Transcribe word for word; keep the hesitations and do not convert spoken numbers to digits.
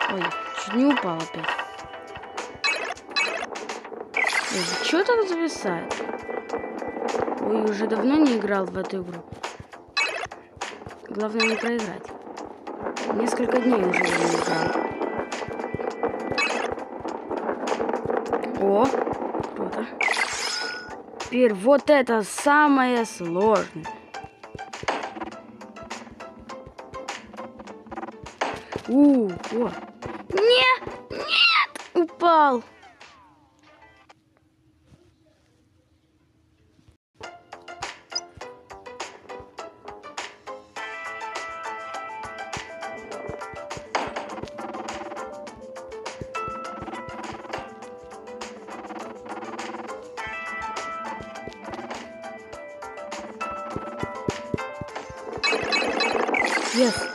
Ой, чуть не упал опять. Ой, что так зависает? Ой, уже давно не играл в эту игру. Главное не проиграть. Несколько дней уже я не играл. О, круто. Теперь вот это самое сложное. У, о. Нет, нет, упал. Yes.